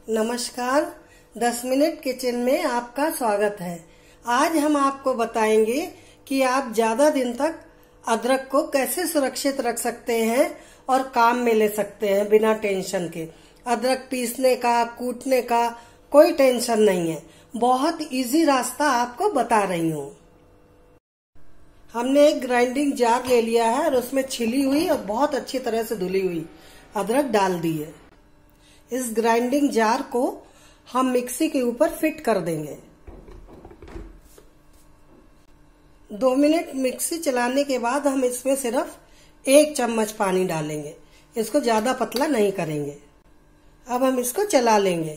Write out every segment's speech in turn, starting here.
नमस्कार, 10 minute kitchen में आपका स्वागत है। आज हम आपको बताएंगे कि आप ज्यादा दिन तक अदरक को कैसे सुरक्षित रख सकते हैं और काम में ले सकते हैं बिना टेंशन के। अदरक पीसने का, कूटने का कोई टेंशन नहीं है। बहुत इजी रास्ता आपको बता रही हूँ। हमने एक ग्राइंडिंग जार ले लिया है और उसमें छिली हुई और बहुत अच्छी तरह से धुली हुई अदरक डाल दी है। इस ग्राइंडिंग जार को हम मिक्सी के ऊपर फिट कर देंगे। 2 मिनट मिक्सी चलाने के बाद हम इसमें सिर्फ 1 चम्मच पानी डालेंगे। इसको ज्यादा पतला नहीं करेंगे। अब हम इसको चला लेंगे।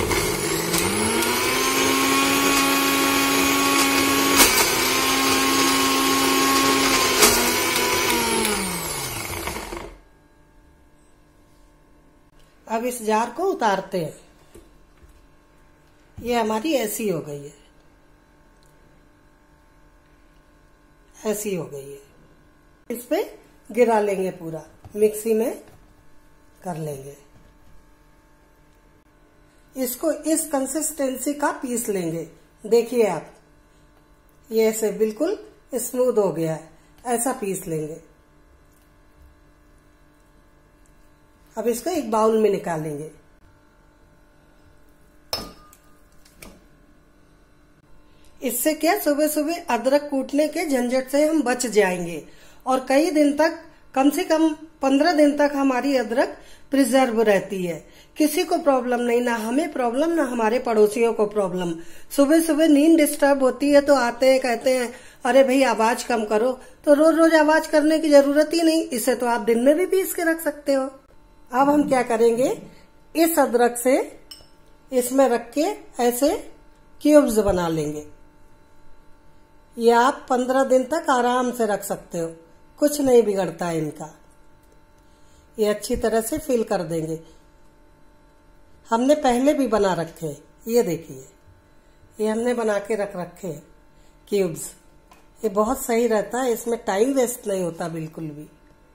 अब इस जार को उतारते हैं। ये हमारी ऐसी हो गई है, ऐसी हो गई है। इस पे गिरा लेंगे, पूरा मिक्सी में कर लेंगे। इसको इस कंसिस्टेंसी का पीस लेंगे। देखिए आप, ये ऐसे बिल्कुल स्मूथ हो गया है, ऐसा पीस लेंगे। अब इसको एक बाउल में निकालेंगे। इससे क्या, सुबह सुबह अदरक कूटने के झंझट से हम बच जाएंगे और कई दिन तक, कम से कम 15 दिन तक हमारी अदरक प्रिजर्व रहती है। किसी को प्रॉब्लम नहीं, ना हमें प्रॉब्लम, ना हमारे पड़ोसियों को प्रॉब्लम। सुबह सुबह नींद डिस्टर्ब होती है तो आते हैं, कहते हैं अरे भाई आवाज कम करो। तो रोज रोज आवाज करने की जरूरत ही नहीं। इसे तो आप दिन में भी पीस के रख सकते हो। अब हम क्या करेंगे, इस अदरक से इसमें रख के ऐसे क्यूब्स बना लेंगे। ये आप 15 दिन तक आराम से रख सकते हो, कुछ नहीं बिगड़ता है इनका। ये अच्छी तरह से फिल कर देंगे। हमने पहले भी बना रखे हैं, ये देखिए, ये हमने बना के रख रखे हैं क्यूब्स। ये बहुत सही रहता है, इसमें टाइम वेस्ट नहीं होता बिल्कुल भी।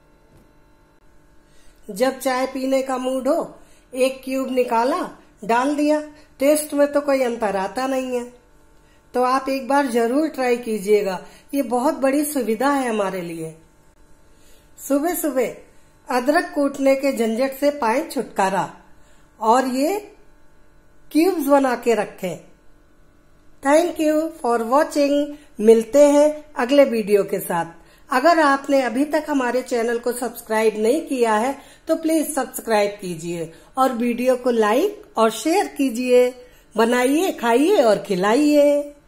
जब चाय पीने का मूड हो, 1 क्यूब निकाला, डाल दिया। टेस्ट में तो कोई अंतर आता नहीं है। तो आप एक बार जरूर ट्राई कीजिएगा। ये बहुत बड़ी सुविधा है हमारे लिए। सुबह सुबह अदरक कूटने के झंझट से पाएं छुटकारा और ये क्यूब्स बना के रखें। Thank you for watching. मिलते हैं अगले वीडियो के साथ। अगर आपने अभी तक हमारे चैनल को सब्सक्राइब नहीं किया है तो प्लीज सब्सक्राइब कीजिए और वीडियो को लाइक और शेयर कीजिए। बनाइए, खाइए और खिलाइए।